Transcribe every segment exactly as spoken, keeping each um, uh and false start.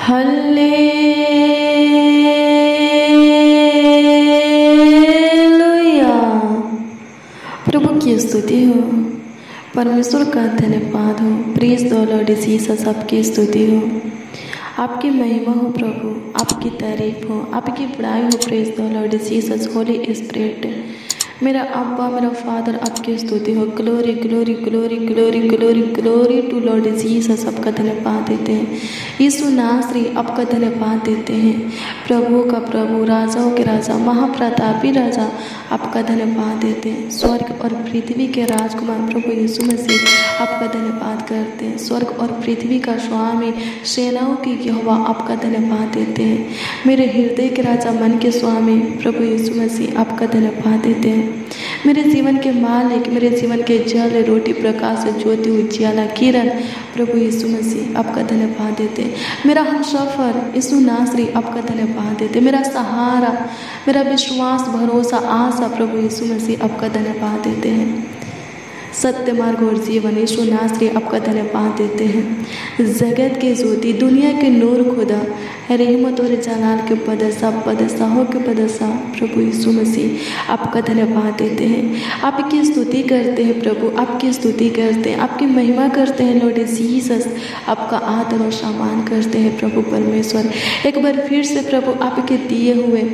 Hallelujah. प्रभु की स्तुति हो, परमेश्वर का धन्यवाद हो। प्रेज द लॉर्ड जीसस, आपकी स्तुति हो, आपकी महिमा हो प्रभु, आपकी तारीफ हो, आपकी बड़ाई हो। Praise the Lord Jesus, Holy Spirit. मेरा अब्बा, मेरा फादर, आपकी स्तुति हो। Glory glory glory glory glory glory to Lord Jesus, आपका धन्यवाद देते हैं। यीशु नासरी, आपका धन्यवाद देते हैं। प्रभु का प्रभु, राजाओं के राजा, महाप्रतापी राजा, आपका धन्यवाद देते हैं। स्वर्ग और पृथ्वी के राजकुमार प्रभु यीशु मसीह, आपका धन्यवाद करते हैं। स्वर्ग और पृथ्वी का स्वामी, सेनाओं की यहोवा, आपका धन्यवाद देते हैं। मेरे हृदय के राजा, मन के स्वामी प्रभु यीशु मसीह, आपका धन्यवाद देते हैं। मेरे जीवन के मालिक, मेरे जीवन के जल, रोटी, प्रकाश, ज्योति, उजियाला, किरण प्रभु यीशु मसीह, आपका धन्यवाद देते हैं। मेरा हमसफर यीशु नासरी, आपका धन्यवाद देते हैं। मेरा सहारा, मेरा विश्वास, भरोसा, आशा प्रभु यीशु मसीह, आपका धन्यवाद देते हैं। सत्य मार्ग और जीवन यीशु नासरी, आपका धन्यवाद देते हैं। जगत के ज्योति, दुनिया के नूर खुदा, रहमत और जलाल के पदसा, पदसाहों के पदसा प्रभु यीशु मसीह, आपका धन्यवाद देते हैं। आपकी स्तुति करते हैं प्रभु, आपकी स्तुति करते हैं, आपकी महिमा करते हैं लॉर्ड जीसस, आपका आदर और सम्मान करते हैं प्रभु परमेश्वर। एक बार फिर से प्रभु, आपके दिए हुए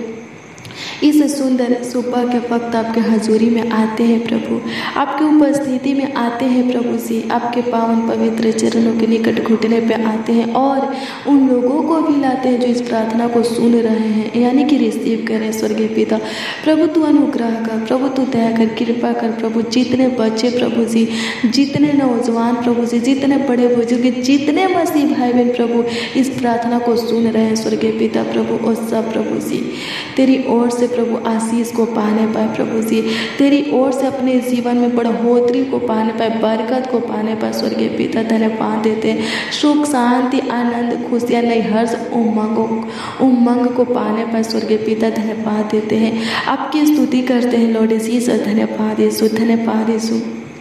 इस सुंदर सुबह के वक्त आपके हजूरी में आते हैं प्रभु, आपकी उपस्थिति में आते हैं प्रभु जी। आपके पावन पवित्र चरणों के निकट घुटने पे आते हैं और उन लोगों को भी लाते हैं जो इस प्रार्थना को सुन रहे हैं, यानी कि रिसीव करें। स्वर्गीय पिता प्रभु, तू अनुग्रह कर प्रभु, तू दया कर, कृपा कर प्रभु। जितने बच्चे प्रभु जी, जितने नौजवान प्रभु जी, जितने बड़े बुजुर्ग, जितने मसीह भाई बहन प्रभु इस प्रार्थना को सुन रहे हैं स्वर्गीय पिता प्रभु, और सब प्रभु जी तेरी ओर से प्रभु आशीष को पाने पाए प्रभु जी, तेरी ओर से अपने जीवन में बढ़ोतरी को पाने पाए, बरकत को पाने पाए स्वर्गीय पिता। धन्यवाद देते हैं। सुख, शांति, आनंद, खुशियाँ, नई हर्ष, उमंग उमंग को पाने पाए स्वर्गीय पिता। धन्यवाद देते हैं, आपकी स्तुति करते हैं लॉर्ड जीसस। धन्यवाद यीशु, धन्यवाद यीशु,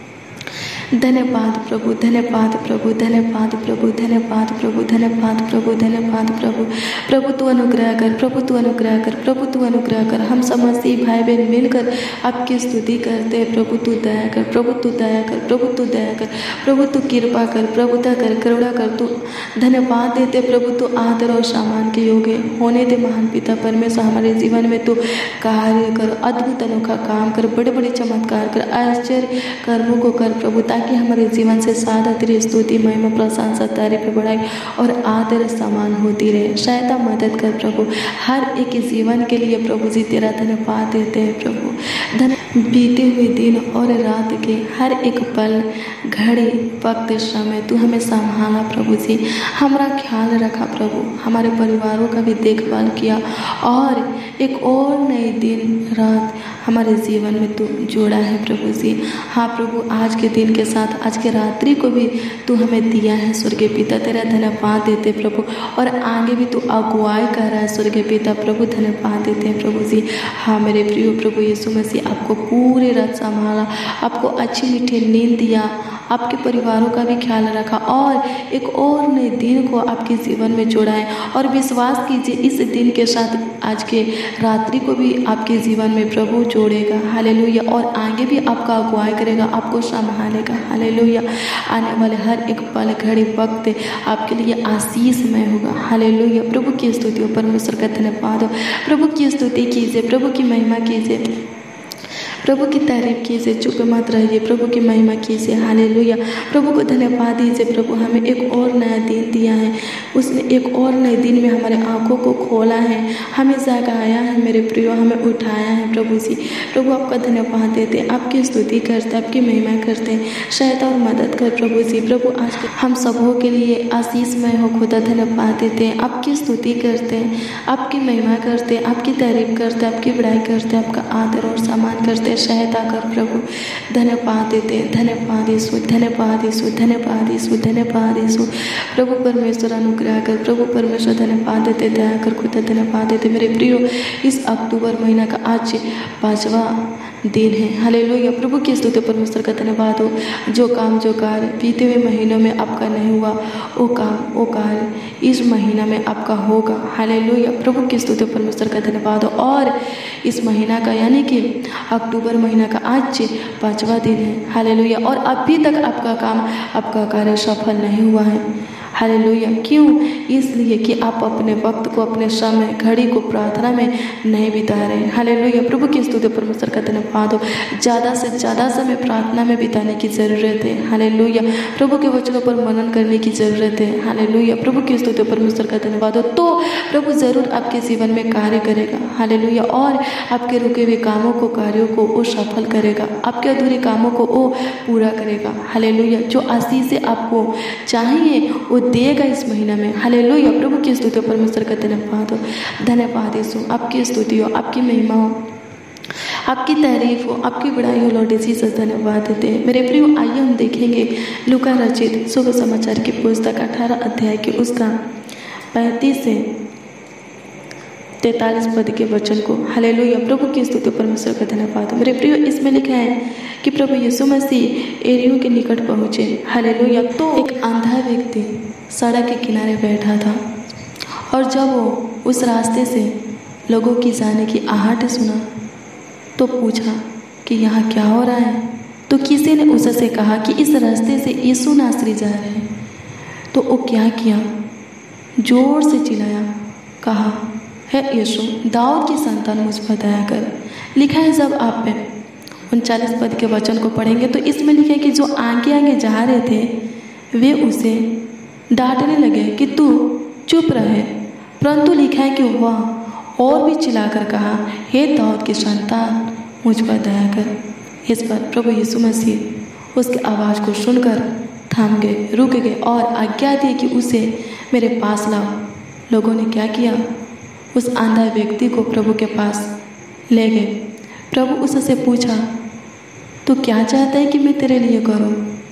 धन्यवाद प्रभु, धन्यवाद प्रभु, धन्यवाद प्रभु, धन्यवाद प्रभु, धन्यवाद प्रभु, धन्यवाद प्रभु। प्रभु तू अनुग्रह कर, प्रभु तू अनुग्रह कर, प्रभु तू अनुग्रह कर। हम समस्ती भाई बहन मिलकर आपकी स्तुति करते हैं। प्रभु तू दया कर, प्रभु तू दया कर, प्रभु तू दया कर, प्रभु तू कृपा कर, प्रभुता कर, करुणा कर। तू धन्यवाद देते प्रभु, तू आदर और सम्मान के योग्य होने दे महान पिता परमेश्वर। हमारे जीवन में तू कार्य कर, अद्भुत अनोखा काम कर, बड़े बड़े चमत्कार कर, आश्चर्य कर्मों को कर प्रभु, ताकि हमारे जीवन से सादा तेरी स्तुति, महिमा, प्रशंसा, तारीफ, बढ़ाई और आदर समान होती रहे। सहायता, मदद कर प्रभु हर एक जीवन के लिए प्रभु जी। तेरा धन्यवाद देते हैं प्रभु। धन बीते हुए दिन और रात के हर एक पल, घड़ी, वक्त, समय तू हमें संभाला प्रभु जी, हमारा ख्याल रखा प्रभु, हमारे परिवारों का भी देखभाल किया और एक और नए दिन रात हमारे जीवन में तू जोड़ा है प्रभु जी। हाँ प्रभु, आज के दिन के साथ आज के रात्रि को भी तू हमें दिया है स्वर्गीय पिता। तेरा धन्यवाद देते प्रभु, और आगे भी तू अगुवाई कर रहा है स्वर्गीय पिता प्रभु। धन्यवाद देते हैं प्रभु जी। हाँ मेरे प्रिय प्रभु यीशु मसीह, आपको पूरे रात संभाला, आपको अच्छी मीठी नींद दिया, आपके परिवारों का भी ख्याल रखा और एक और नए दिन को आपके जीवन में जोड़ा है। और विश्वास कीजिए इस दिन के साथ आज के रात्रि को भी आपके जीवन में प्रभु जोड़ेगा। हालेलुया। और आगे भी आपका अगुवाई करेगा, आपको संभालेगा। हालेलुया। आने वाले हर एक पल, घड़ी, वक्त आपके लिए आशीषमय होगा। हालेलुया। प्रभु की स्तुति हो, परमेश्वर का धन्यवाद हो। प्रभु की स्तुति कीजिए, प्रभु की महिमा कीजिए, प्रभु की तारीफ कीजिए, चुप मत रहिए, प्रभु की महिमा कीजिए। हालेलुया। प्रभु को धन्यवाद दीजिए। प्रभु हमें एक और नया दिन दिया है, उसने एक और नए दिन में हमारे आंखों को खोला है, हमें जगाया है मेरे प्रियो, हमें उठाया है प्रभु जी। प्रभु आपका धन्यवाद देते हैं, आपकी स्तुति करते हैं, आपकी महिमा करते हैं। सहायता और मदद कर प्रभु जी। प्रभु आज हम सबों के लिए आशीषमय हो खुदा। धन्यवाद देते हैं, आपकी स्तुति करते हैं, आपकी महिमा करते हैं, आपकी तारीफ करते हैं, आपकी बड़ाई करते हैं, आपका आदर और सम्मान करते हैं। सहायता कर प्रभु। धन्यवाद देते हैं, धन्यवाद यीशु, धन्यवाद यीशु, धन्यवाद यीशु, धन्यवाद यीशु। प्रभु परमेश्वर अनुग्रह अनुग्रह कर। प्रभु परमेश्वर धन्यवाद देते, दया कर खुदा धन्यवाद देते। मेरे प्रियो, इस अक्टूबर महीना का आज पाँचवा दिन है। हालेलुया। प्रभु की स्तुति, परमेश्वर का धन्यवाद हो। जो काम जो कार्य बीते हुए महीनों में आपका नहीं हुआ, वो काम वो कार्य इस महीना में आपका होगा। हालेलुया। प्रभु की स्तुति, परमेश्वर का धन्यवाद हो। और इस महीना का यानी कि अक्टूबर महीना का आज पाँचवा दिन है। हालेलुया। और अभी तक आपका काम आपका कार्य सफल नहीं हुआ है। हालेलुया। क्यों? इसलिए कि आप अपने वक्त को, अपने समय, घड़ी को प्रार्थना में नहीं बिता रहे। हालेलुया। प्रभु की स्तुति, परमेश्वर का धन्यवाद हो। ज़्यादा से ज़्यादा समय प्रार्थना में बिताने की ज़रूरत है। हालेलुया। प्रभु के वचनों पर मनन करने की ज़रूरत है। हालेलुया। प्रभु की स्तुति, परमेश्वर का धन्यवाद हो। तो प्रभु ज़रूर आपके जीवन में कार्य करेगा। हालेलुया। और आपके रुके हुए कामों को, कार्यों को वो सफल करेगा। आपके अधूरे कामों को वो पूरा करेगा। हालेलुया। जो आशीष आपको चाहिए वो देगा इस महीना में। हालेलुया। प्रभु की स्तुति, परमेश्वर का धन्यवाद हो। धन्यवाद यीशु। आपकी स्तुति हो, आपकी महिमा हो, आपकी तारीफ हो, आपकी बड़ाई हो। लॉर्ड जीसस धन्यवाद देते हैं। मेरे प्रियो, आइए हम देखेंगे लूका रचित शुभ समाचार की पुस्तक अठारह अध्याय के उसका पैंतीस से तैतालीस पद के वचन को। हालेलुया। प्रभु की स्तुति, परमेश्वर का धन्यवाद। मेरे प्रियो, इसमें लिखा है कि प्रभु यीशु मसीह एरियो के निकट पहुँचे। हालेलुया। तो एक अंधा व्यक्ति सड़क के किनारे बैठा था, और जब वो उस रास्ते से लोगों की जाने की आहट सुना तो पूछा कि यहाँ क्या हो रहा है। तो किसी ने उससे कहा कि इस रास्ते से यीशु नासरी जा रहे हैं। तो वो क्या किया? जोर से चिल्लाया, कहा, है यीशु, दाऊद की संतान, मुझ पर दया कर। लिखा है, जब आप पे उनचालीस पद के वचन को पढ़ेंगे तो इसमें लिखा है कि जो आगे आगे जा रहे थे वे उसे डांटने लगे कि तू चुप रहे। परंतु लिखा है कि वह और भी चिल्लाकर कहा, हे दाऊद की संतान, मुझ पर दया कर। इस पर प्रभु यीशु मसीह उसकी आवाज़ को सुनकर थम गए, रुक गए और आज्ञा दी कि उसे मेरे पास लाओ। लोगों ने क्या किया? उस अंधा व्यक्ति को प्रभु के पास ले गए। प्रभु उससे पूछा, तू क्या चाहता है कि मैं तेरे लिए करूं?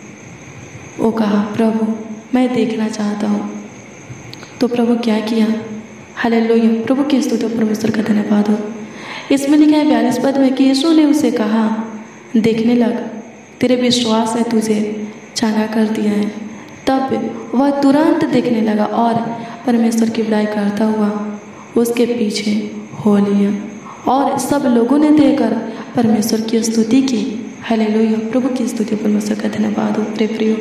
वो कहा, प्रभु, मैं देखना चाहता हूं। तो प्रभु क्या किया? हालेलुया। प्रभु की स्तुति, परमेश्वर का धन्यवाद हो। इसमें लिखा है बयालीस पद में कि यीशु ने उसे कहा, देखने लग, तेरे विश्वास ने तुझे चंगा कर दिया है। तब वह तुरंत देखने लगा और परमेश्वर की बड़ाई करता हुआ उसके पीछे हो लिया। और सब लोगों ने देखकर परमेश्वर की स्तुति की। हालेलुया। प्रभु की स्तुति, परमेश्वर का धन्यवाद हो। प्रिय प्रियो,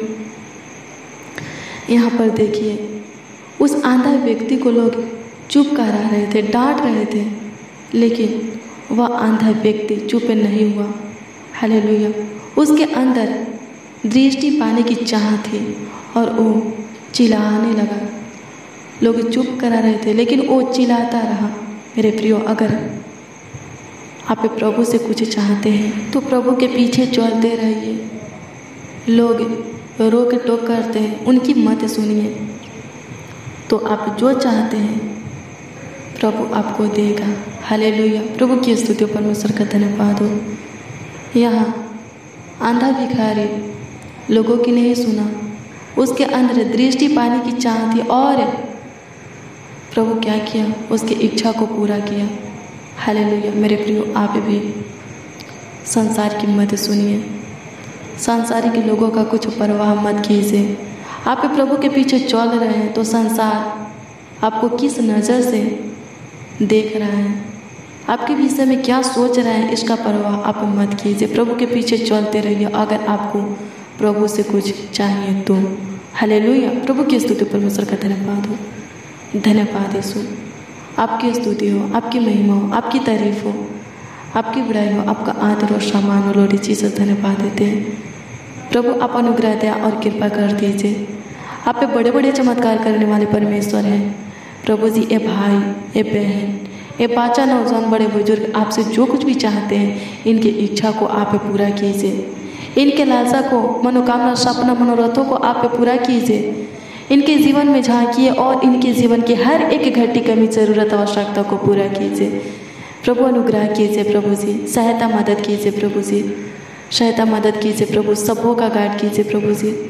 यहाँ पर देखिए, उस आंधा व्यक्ति को लोग चुप करा रहे थे, डांट रहे थे, लेकिन वह आंधा व्यक्ति चुप नहीं हुआ। हालेलुया। उसके अंदर दृष्टि पाने की चाह थी और वो चिल्लाने लगा। लोग चुप करा रहे थे लेकिन वो चिल्लाता रहा। मेरे प्रियो, अगर आप प्रभु से कुछ चाहते हैं तो प्रभु के पीछे चलते रहिए। लोग रोक टोक करते हैं, उनकी मत सुनिए। तो आप जो चाहते हैं प्रभु आपको देगा। हालेलुया। प्रभु की स्तुति, परमेश्वर का धन्यवाद हो। यहाँ आंधा भिखारी लोगों की नहीं सुना, उसके अंदर दृष्टि पाने की चाह थी और प्रभु क्या किया? उसकी इच्छा को पूरा किया। हालेलुया। मेरे प्रियो, आप भी संसार की मत सुनिए, सांसारिक लोगों का कुछ परवाह मत कीजिए। आप प्रभु के पीछे चल रहे हैं तो संसार आपको किस नज़र से देख रहा है, आपके विषय में क्या सोच रहा है, इसका परवाह आप मत कीजिए। प्रभु के पीछे चलते रहिए अगर आपको प्रभु से कुछ चाहिए तो। हालेलुया। प्रभु की स्तुति, परमेश्वर का धन्यवाद हो। धन्यवाद यीशु। आपकी स्तुति हो, आपकी महिमा हो, आपकी तारीफ हो, आपकी बड़ाई हो, आपका आदर और सम्मान हो। लॉर्ड जीसस धन्यवाद देते हैं। प्रभु आप अनुग्रह दया और कृपा कर दीजिए। आप पे बड़े बड़े चमत्कार करने वाले परमेश्वर हैं। प्रभु जी, ए भाई, ए बहन, ए बच्चा, नौजवान, बड़े बुजुर्ग आपसे जो कुछ भी चाहते हैं इनकी इच्छा को आप पूरा कीजिए। इनके लालसा को, मनोकामना, सपना, मनोरथों को आप पूरा कीजिए। इनके जीवन में झांकिए और इनके जीवन की हर एक घटी कमी, जरूरत, आवश्यकता को पूरा कीजिए। प्रभु अनुग्रह कीजिए। प्रभु जी सहायता मदद कीजिए। प्रभु जी सहायता मदद कीजिए। प्रभु सबों का गाइड कीजिए। प्रभु जी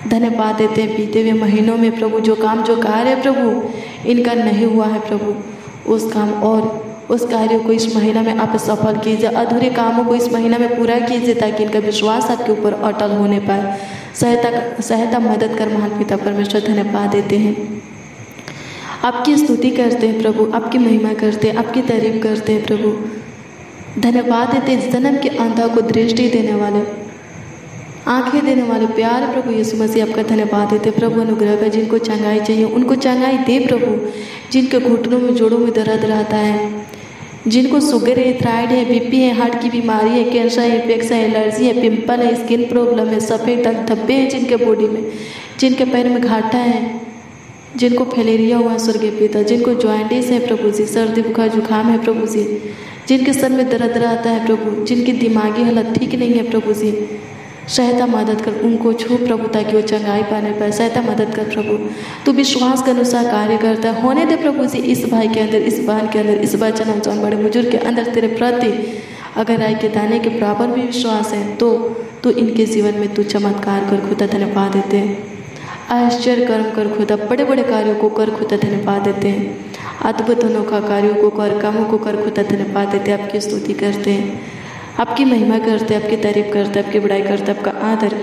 धन्यवाद देते हैं बीते हुए महीनों में प्रभु जो काम जो कार्य है प्रभु इनका नहीं हुआ है प्रभु, उस काम और उस कार्य को इस महीना में आप सफल कीजिए, अधूरे कामों को इस महीना में पूरा कीजिए ताकि इनका विश्वास आपके ऊपर अटल होने पाए। सहायता सहायता मदद कर महान पिता परमेश्वर धन्यवाद देते हैं, आपकी स्तुति करते हैं प्रभु, आपकी महिमा करते हैं, आपकी तारीफ करते हैं प्रभु। धन्यवाद देते हैं जन्म के अंधा को दृष्टि देने वाले, आंखें देने वाले प्यार प्रभु यीशु मसीह आपका धन्यवाद देते प्रभु। अनुग्रह का जिनको चंगाई चाहिए उनको चंगाई दे प्रभु, जिनके घुटनों में जोड़ों में दर्द रहता है, जिनको शुगर है, थायराइड है, बीपी है, हार्ट की बीमारी है, कैंसर है, इन्फेक्शन है, एलर्जी है, पिंपल है, स्किन प्रॉब्लम है, सफ़ेद दाग धब्बे हैं जिनके बॉडी में, जिनके पैर में घाटा है, जिनको फैलेरिया हुआ है स्वर्गीय पिता, जिनको जॉइंटिस है प्रभु जी, सर्दी बुखार जुकाम है प्रभु जी, जिनके सर में दर्द रहता है प्रभु, जिनकी दिमागी हालत ठीक नहीं है प्रभु जी, सहायता मदद कर, उनको छू प्रभु ताकि वो चंगाई पाने पाए। सहायता मदद कर प्रभु, तू विश्वास के अनुसार कार्य करता है, होने दे प्रभु जी इस भाई के अंदर, इस बहन के अंदर, इस बच्चे नौजवान बड़े बुजुर्ग के अंदर तेरे प्रति अगर राय के दाने के बराबर भी विश्वास है तो तू इनके जीवन में तू चमत्कार कर खुदा धन्यवाद देते हैं, आश्चर्य कर्म कर खुदा, बड़े बड़े कार्यों को कर खुदा धन्यवाद देते हैं, अद्भुत अनोखा कार्यों को कर, कामों को कर खुदा धन्यवाद देते हैं, आपकी स्तुति करते हैं, आपकी महिमा करते हैं, आपकी तारीफ करते हैं, आपकी बड़ाई करते हैं, आपका आदर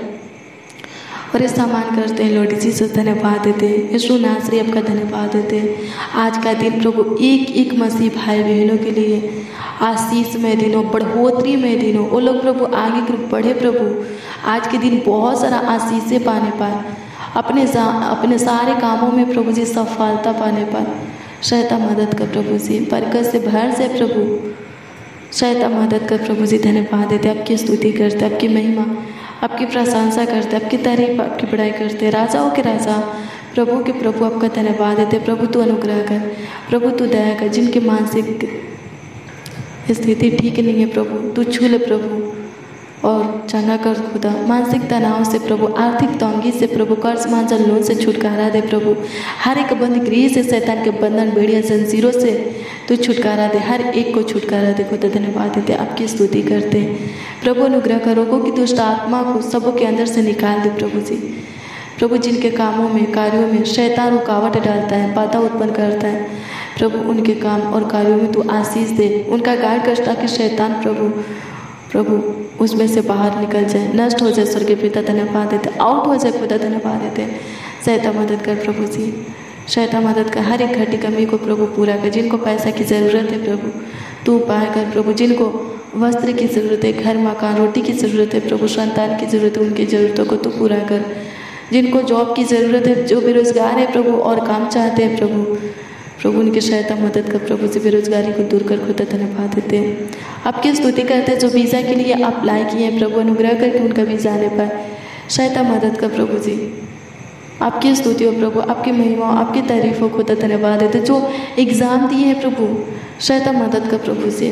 और इस सामान करते हैं। लॉर्ड जीसस धन्यवाद देते हैं, यीशु नासरी आपका धन्यवाद देते हैं। आज का दिन प्रभु एक एक मसीह भाई बहनों के लिए आशीष में दिन हो, बढ़ोतरी में दिन हो, वो लोग प्रभु आगे ग्रुप बढ़े प्रभु, आज के दिन बहुत सारा आशीषें पाने पाए, अपने अपने सारे कामों में प्रभु जी सफलता पाने पाए। सहायता मदद कर प्रभु जी, बरकत से भर से प्रभु सहायता मदद कर प्रभु जी, धन्यवाद देते, आपकी स्तुति करते, आपकी महिमा, आपकी प्रशंसा करते, आपकी तारीफ, आपकी बड़ाई करते, राजाओं के राजा, प्रभु के प्रभु आपका धन्यवाद देते। प्रभु तू अनुग्रह कर, प्रभु तू दया कर, जिनकी मानसिक स्थिति ठीक नहीं है प्रभु तू छू ले प्रभु और चंगा कर खुदा, मानसिक तनाव से प्रभु, आर्थिक तंगी से प्रभु, कर्ज मांझल लोन से छुटकारा दे प्रभु, हर एक बंद गृह से, शैतान के बंधन बेड़िया जंजीरों से तू छुटकारा दे, हर एक को छुटकारा दे खुदा धन्यवाद देते, आपकी स्तुति करते प्रभु। अनुग्रह कर, रोगों की दुष्ट आत्मा को सबों के अंदर से निकाल दे प्रभु जी, प्रभु जिनके कामों में कार्यों में शैतान रुकावट डालता है, बाधा उत्पन्न करता है प्रभु, उनके काम और कार्यों में तू आशीष दे, उनका गाय कष्ट ताकि शैतान प्रभु प्रभु उसमें से बाहर निकल जाए, नष्ट हो जाए स्वर्गीय पिता धन्यवाद देते, आउट हो जाए खुदा धन्यवाद देते। सहायता मदद कर प्रभु जी, सहायता मदद कर, हर एक घटी कमी को प्रभु पूरा कर, जिनको पैसा की ज़रूरत है प्रभु तू उपाय कर प्रभु, जिनको वस्त्र की ज़रूरत है, घर मकान रोटी की ज़रूरत है प्रभु, संतान की ज़रूरत है, उनकी ज़रूरतों को तू पूरा कर, जिनको जॉब की ज़रूरत है, जो बेरोजगार है प्रभु और काम चाहते हैं प्रभु प्रभु उनकी सहायता मदद कर प्रभु से, बेरोजगारी को दूर कर खुदा धन्यवाद देते हैं, आपकी स्तुति करते हैं। जो वीज़ा के लिए अप्लाई किए हैं प्रभु अनुग्रह करके उनका वीज़ा आने पाए, सहायता मदद कर प्रभु जी, आपकी स्तुति हो प्रभु, आपकी महिमा, आपकी तारीफ हो खुदा धन्यवाद देते। जो एग्ज़ाम दिए हैं प्रभु सहायता मदद कर प्रभु से,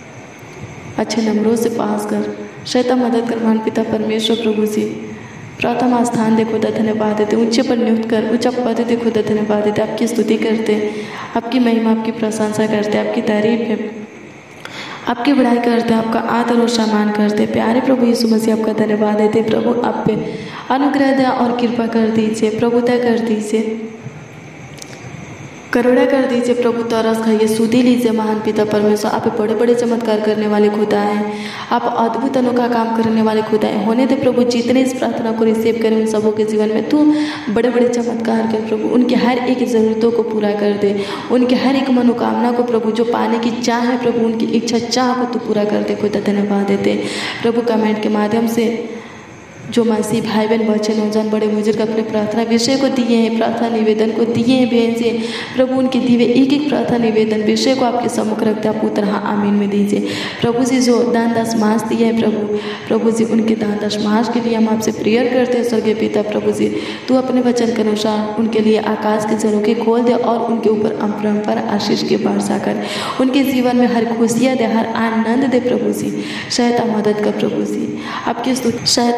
अच्छे नंबरों से पास कर, सहायता मदद कर महान पिता परमेश्वर प्रभु जी, प्रथम स्थान दे खुदा धन्यवाद देते, ऊंचे पर नियुक्त कर, ऊंचा पद दे खुदा धन्यवाद देते, आपकी स्तुति करते, आपकी महिमा, आपकी प्रशंसा करते, आपकी तारीफ है, आपकी बड़ाई करते, आपका आदर और सम्मान करते। प्यारे प्रभु यीशु मसीह आपका धन्यवाद देते प्रभु, आप पे अनुग्रह दया और कृपा कर दीजिए, प्रभुता कर दीजिए, करुणा कर दीजिए प्रभु, तरस खाइए, सुधी लीजिए महान पिता परमेश्वर, आप बड़े बड़े चमत्कार करने वाले खुदा हैं, आप अद्भुत अनोखा काम करने वाले खुदा हैं। होने दे प्रभु जितने इस प्रार्थना को रिसीव करें उन सबों के जीवन में तू बड़े बड़े चमत्कार कर प्रभु, उनके हर एक ज़रूरतों को पूरा कर दे, उनके हर एक मनोकामना को प्रभु, जो पाने की चाह है प्रभु, उनकी इच्छा चाह को तू पूरा कर दे खुदा धन्यवाद देते प्रभु। कमेंट के माध्यम से जो मसीह भाई बहन बच्चे नौजवान बड़े बुजुर्ग अपने प्रार्थना विषय को दिए हैं, प्रार्थना निवेदन को दिए हैं भेजिए प्रभु, उनके दिए एक एक प्रार्थना निवेदन विषय को आपके सम्मुख रखते आप पुत्र हाँ आमीन में दीजिए प्रभु जी। जो दान दस मास दिए हैं प्रभु प्रभु जी, उनके दान दस मास के लिए हम आपसे प्रेयर करते हैं स्वर्गीय पिता प्रभु जी, तू अपने वचन के अनुसार उनके लिए आकाश के झरोखे खोल दे और उनके ऊपर अपरंपार आशीष के वर्षा कर, उनके जीवन में हर खुशियाँ दे, हर आनंद दे प्रभु जी। सहायता मदद कर प्रभु जी, आपकी स्तुति सहायता मदद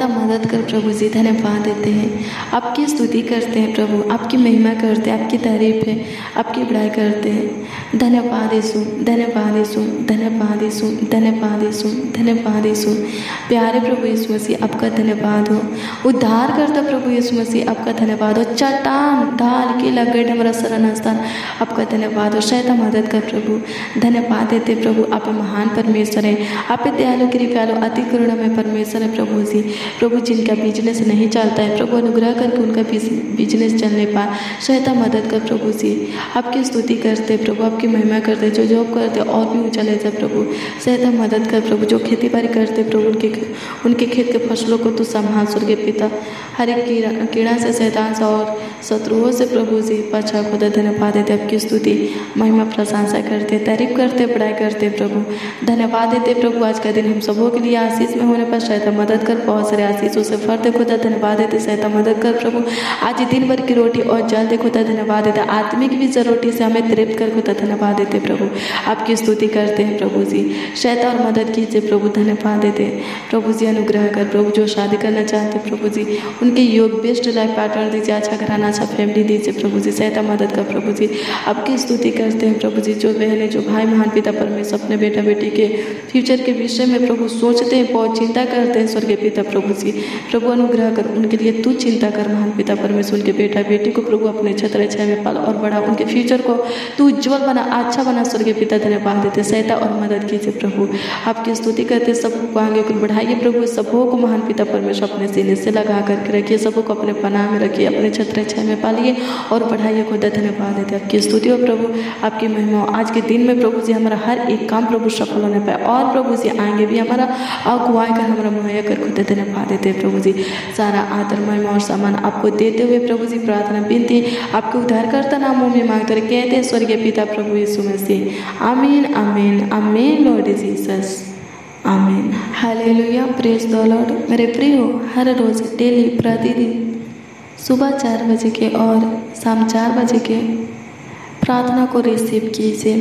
मदद कर प्रभु जी धन्यवाद देते हैं, आपकी स्तुति करते हैं प्रभु, आपकी महिमा करते हैं, आपकी तारीफ है, आपकी बड़ाई करते हैं। धन्यवाद यीशु, धन्यवाद यीशु, धन्यवाद यीशु, धन्यवाद यीशु, धन्यवाद यीशु। प्यारे प्रभु यीशु मसीह आपका धन्यवाद हो। उद्धार करता प्रभु यीशु मसीह आपका धन्यवाद हो। चट्टान ढाल के लगड़ हमारा शरण स्थान आपका धन्यवाद हो। शैतान मदद कर प्रभु, धन्यवाद देते प्रभु, आप महान परमेश्वर है, आप दयालु कृपालु अति करुणामय परमेश्वर है प्रभु जी। प्रभु जिनका बिजनेस नहीं चलता है प्रभु अनुग्रह करके उनका बिजनेस चलने पाए, शैतान मदद कर प्रभु जी। आपकी स्तुति करते प्रभु, आपकी महिमा करते, जो जॉब करते और भी ऊंचा ले जाए प्रभु, शैतान मदद कर प्रभु। जो खेती बाड़ी करते प्रभु उनके उनके खेत के फसलों को तू संभाल स्वर्गीय पिता, हर एक कीड़ा कीड़ा से शैतान से और शत्रुओं से प्रभु जी पछा खुदा धन्यवाद देते, आपकी स्तुति महिमा प्रशंसा करते, तारीफ करते, बड़ाई करते प्रभु, धन्यवाद देते प्रभु। आज का दिन हम सबों के लिए आशीष में होने पर शैतान मदद कर, बहुत सारे आशीषों से फर दे खुदा धन्यवाद देते, शैतान मदद कर प्रभु। आज दिन भर की रोटी और जल दे खुदा धन्यवाद देते, आत्मिक भी रोटी से हमें तृप्त कर खुदा धन्यवाद देते प्रभु, आपकी स्तुति करते हैं प्रभु जी। शैतान और मदद कीजिए प्रभु, धन्यवाद देते प्रभु जी। अनुग्रह कर प्रभु, जो शादी करना चाहते प्रभु जी उनके योग बेस्ट लाइफ पार्टनर दीजिए, अच्छा घराना अच्छा फैमिली दीजिए प्रभु जी। शैतान मदद कर प्रभु जी, आपकी स्तुति करते हैं प्रभु जी। जो बहनें जो भाई महान पिता परमेश्वर अपने बेटा बेटी के फ्यूचर के विषय में प्रभु सोचते हैं, बहुत चिंता करते हैं स्वर्गीय पिता प्रभु जी, प्रभु अनुग्रह कर उनके लिए तू चिंता कर महान पिता परमेश्वर। उनके बेटा बेटी को प्रभु अपने छत्र छाया में पाल और बढ़ा, उनके फ्यूचर को तू उज्जवल बना, अच्छा बना स्वर्गीय पिता धन्यवाद देते। शैतान और मदद कीजिए प्रभु, आपकी स्तुति करते, सबको आगे को बढ़ाइए प्रभु, सबों को महान पिता परमेश्वर अपने सीने से लगा करके रखिए, सबको अपने पनाह में रखिए, अपने छत्र छाया में पालिए और बढ़ाइए खुदा धन्यवाद देते, आपकी स्तुति हो प्रभु, आपकी महिमा। आज के दिन में प्रभु जी हमारा हर एक काम प्रभु सफल होने पाए और प्रभु जी आगे भी हमारा अगुवाई कर हमारा मुहैया कर खुदा धन्यवाद देते प्रभु जी। सारा आदर महिमा और सम्मान आपको देते हुए प्रभु जी प्रार्थना विनती आपके उद्धारकर्ता नामों में मांगते रहे कहते हैं स्वर्गीय पिता प्रभु यीशु मसीह, आमीन आमीन आमीन लॉर्ड जीसस, आमीन हालेलुया, प्रेज द लॉर्ड। मेरे प्रियो, हर रोज डेली प्रतिदिन सुबह चार बजे के और शाम चार बजे के प्रार्थना को रिसीव कीजिए।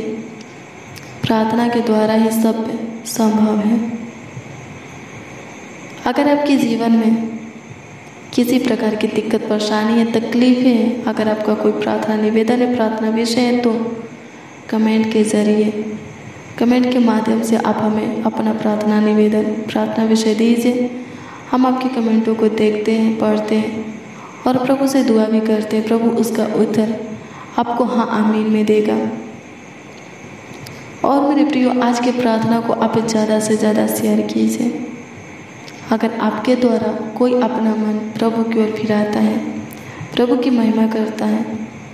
प्रार्थना के द्वारा ही सब संभव है। अगर आपके जीवन में किसी प्रकार की दिक्कत परेशानी या तकलीफ है, अगर आपका कोई प्रार्थना निवेदन है, प्रार्थना विषय है, तो कमेंट के जरिए कमेंट के माध्यम से आप हमें अपना प्रार्थना निवेदन प्रार्थना विषय दीजिए। हम आपके कमेंटों को देखते हैं, पढ़ते हैं और प्रभु से दुआ भी करते हैं। प्रभु उसका उत्तर आपको हाँ आमीन में देगा। और मेरे प्रियो, आज के प्रार्थना को आप ज़्यादा से ज़्यादा शेयर कीजिए। अगर आपके द्वारा कोई अपना मन प्रभु की ओर फिराता है, प्रभु की महिमा करता है,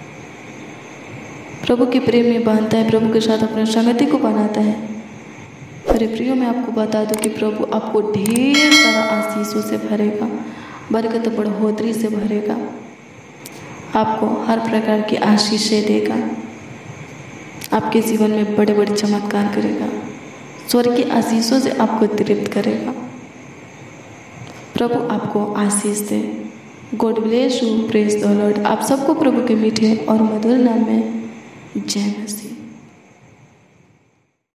प्रभु के प्रेम में बांधता है, प्रभु के साथ अपने संगति को बनाता है, मेरे प्रियो मैं आपको बता दूं कि प्रभु आपको ढेर सारा आशीषों से भरेगा, बरकत बढ़ोतरी से भरेगा, आपको हर प्रकार की आशीषें देगा, आपके जीवन में बड़े बड़े चमत्कार करेगा, स्वर्ग की आशीषों से आपको तृप्त करेगा। प्रभु आपको आशीष दे। God bless you, praise the Lord. आप सबको प्रभु के मीठे और मधुर नाम में जय मसीह।